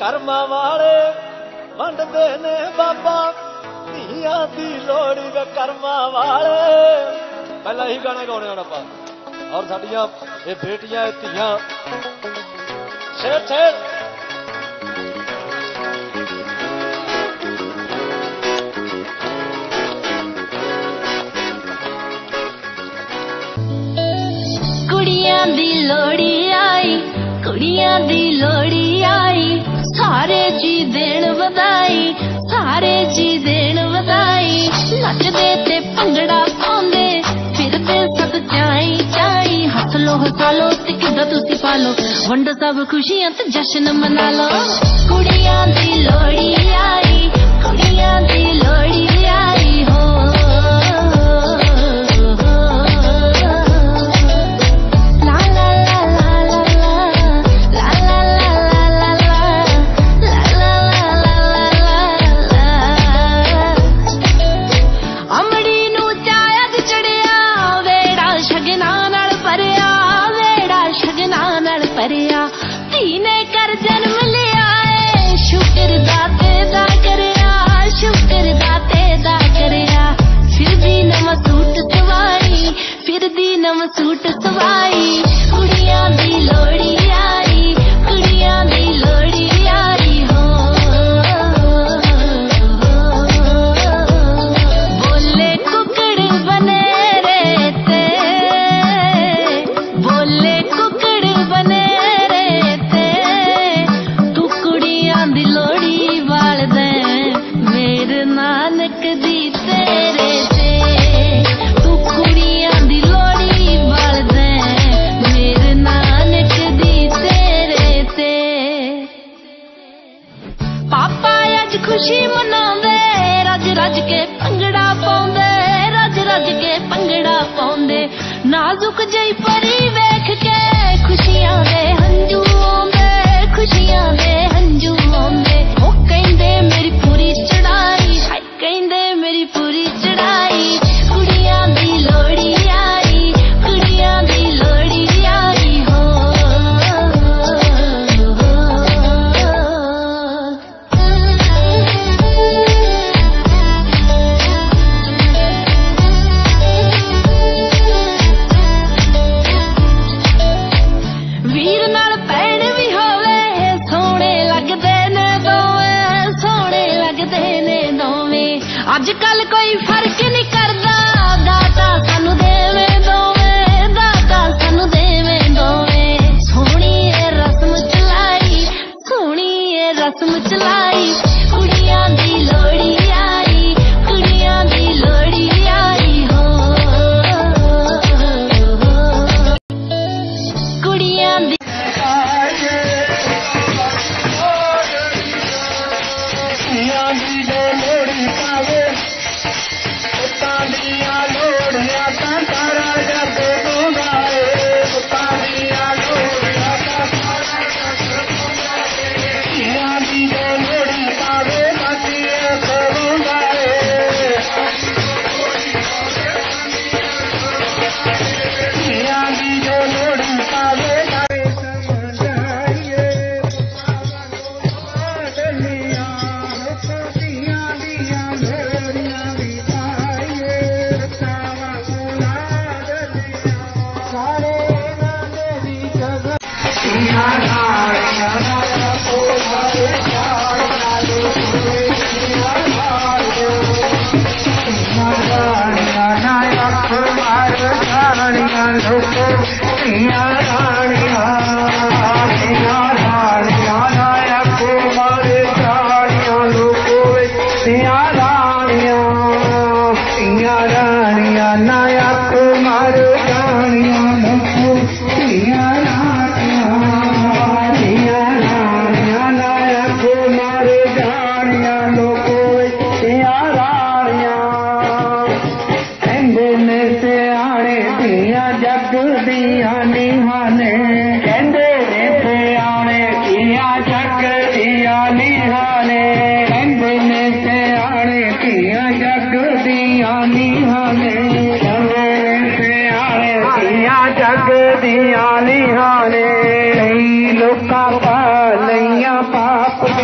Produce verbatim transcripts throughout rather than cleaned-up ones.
कर्मा वाले वंडदे ने बाबा धीआं दी लोड़ी वे कर्मा वाले। पहला ही गाने गाने आना पा और साडियां ये बेटियां धीआं शेर शेर कुड़ियां दी लोड़ी आई कुड़ियां दी लोड़ी आई सारे जी देन वधाई सारे जी देन वधाई नचदे ते भंगड़ा पाउंदे फिरदे सब चाई चाई हस लो हसा लो ते किदा तुसी पालो वंडो सब खुशियां ते जश्न मना लो। कुड़ियां दी लोड़ी आई कुड़ियां दी लोड़ी आई हो सूट सवाई कुड़ियां दी लोड़ी आई कुड़ियां दी लोड़ी आई हो बोले कुकड़ बने रे ते बोले कुकड़ बने रे ते तू कुड़ियां दी लोड़ी वाल दे मेरे नानक दी तेरे ते तू कुड़ियां दी खुशी मनांदे रज रज के भंगड़ा पाउंदे रज रज के भंगड़ा पाउंदे नाजुक जई परी वेख के खुशियां दे हंजू आउंदे खुशियां दे हंजू आउंदे ओ कहंदे मेरी पूरी चढ़ाई हाय कहंदे मेरी पूरी चढ़ाई कुड़ियां दी लोड़ी आई कुड़ियां दी लोड़ी आई हो अजकल कोई फर्क नहीं करदा दाता सानू देवे दोवे दाता सानू देवे दोवे सोहनी ए रस्म चलाई सोहनी ए रस्म चलाई कुड़ियां दी लोड़ी आई कुड़ियां दी लोड़ी आई हो कुड़ियां दी जग दिया निहाने लोका पालिया पाप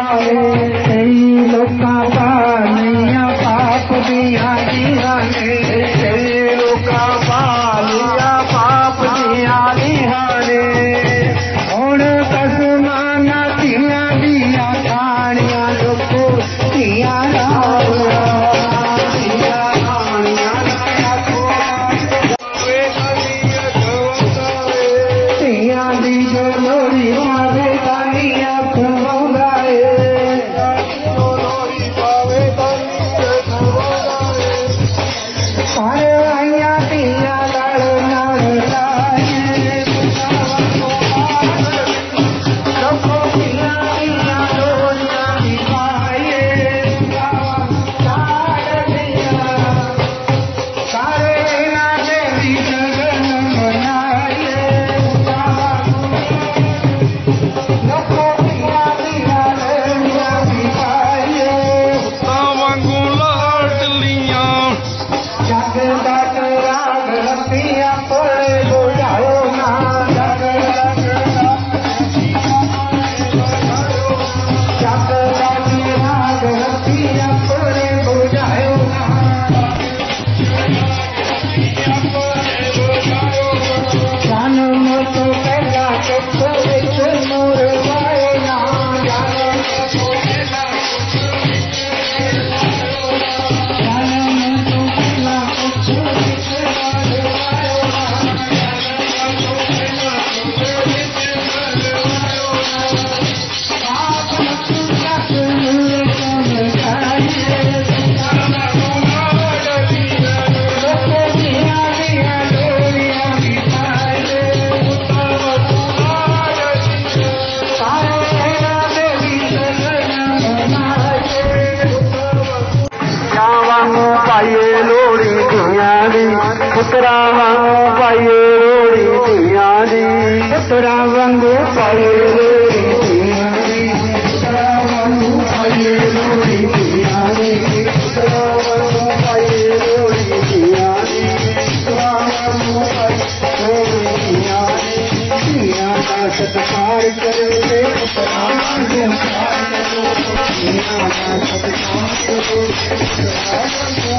पुत्रा वांगू पाइए रोड़ी धीया दी पुत्रा वांगू पाइए रोड़ी धीया दी पुत्रा वांगू पाइए रोड़ी धीया दी पुत्रा वांगू पाइए रोड़ी धीया दी पुत्रा वांगू पाइए रोड़ी धीया दी धीया का सत्कार करोगे पुत्रा वांगू पाइए रोड़ी धीया का सत्कार करोगे पुत्रा वांगू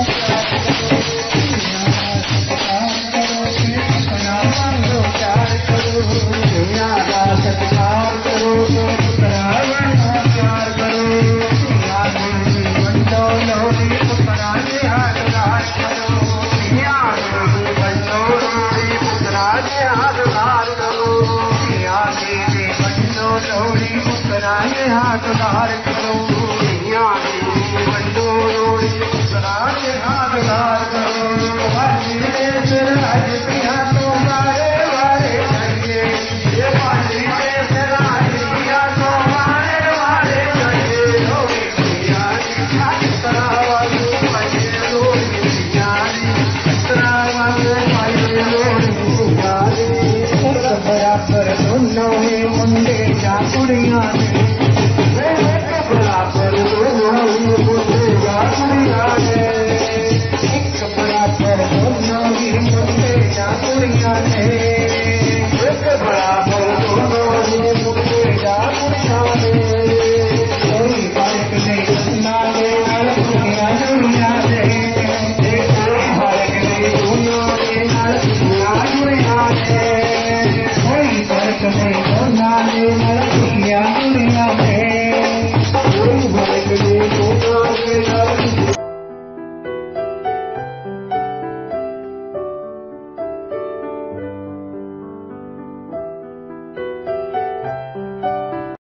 Nani